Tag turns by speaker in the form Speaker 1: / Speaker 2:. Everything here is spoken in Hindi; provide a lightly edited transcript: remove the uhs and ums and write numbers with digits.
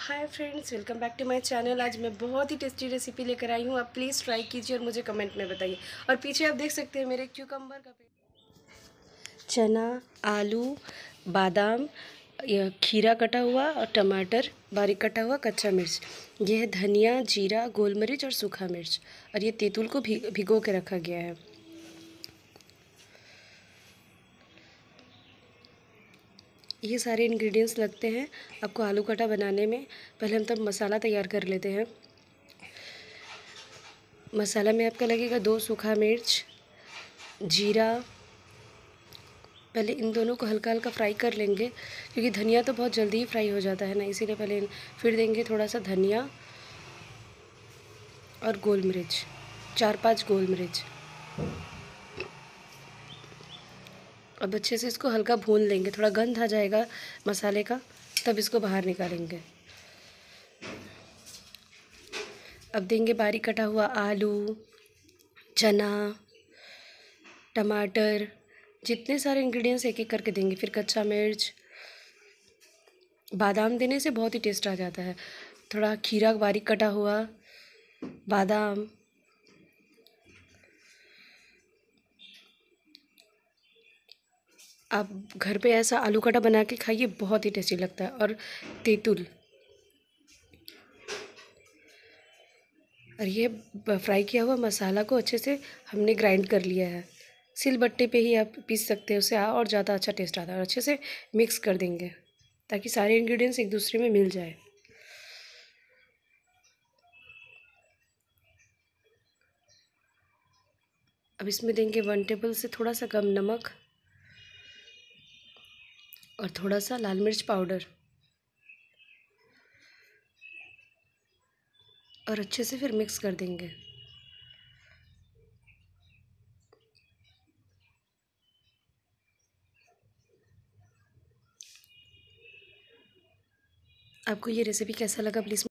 Speaker 1: Hi friends, welcome back to my channel. आज मैं बहुत ही टेस्टी रेसिपी लेकर आई हूँ। आप प्लीज़ ट्राई कीजिए और मुझे कमेंट में बताइए। और पीछे आप देख सकते हैं मेरे क्यूकम्बर का चना, आलू, बादाम, खीरा कटा हुआ और टमाटर बारीक कटा हुआ, कच्चा मिर्च, यह है धनिया, जीरा, गोल मिर्च और सूखा मिर्च, और ये तेंतुल को भिगो के रखा गया है। ये सारे इंग्रेडिएंट्स लगते हैं आपको आलू कटा बनाने में। पहले हम तब मसाला तैयार कर लेते हैं। मसाला में आपका लगेगा 2 सूखा मिर्च, जीरा। पहले इन दोनों को हल्का हल्का फ्राई कर लेंगे, क्योंकि धनिया तो बहुत जल्दी ही फ्राई हो जाता है ना, इसीलिए पहले फिर देंगे थोड़ा सा धनिया और गोल मिर्च, 4-5 गोल मिर्च। अब अच्छे से इसको हल्का भून लेंगे, थोड़ा गंध आ जाएगा मसाले का, तब इसको बाहर निकालेंगे। अब देंगे बारीक कटा हुआ आलू, चना, टमाटर, जितने सारे इंग्रेडिएंट्स एक एक करके देंगे। फिर कच्चा मिर्च, बादाम देने से बहुत ही टेस्ट आ जाता है। थोड़ा खीरा बारीक कटा हुआ, बादाम, आप घर पे ऐसा आलू कटा बना के खाइए, बहुत ही टेस्टी लगता है। और तेंतुल, और ये फ्राई किया हुआ मसाला को अच्छे से हमने ग्राइंड कर लिया है। सिलबट्टे पे ही आप पीस सकते हैं, उससे और ज़्यादा अच्छा टेस्ट आता है। और अच्छे से मिक्स कर देंगे ताकि सारे इंग्रेडिएंट्स एक दूसरे में मिल जाए। अब इसमें देंगे 1 टेबल से थोड़ा सा कम नमक और थोड़ा सा लाल मिर्च पाउडर, और अच्छे से फिर मिक्स कर देंगे। आपको ये रेसिपी कैसा लगा प्लीज़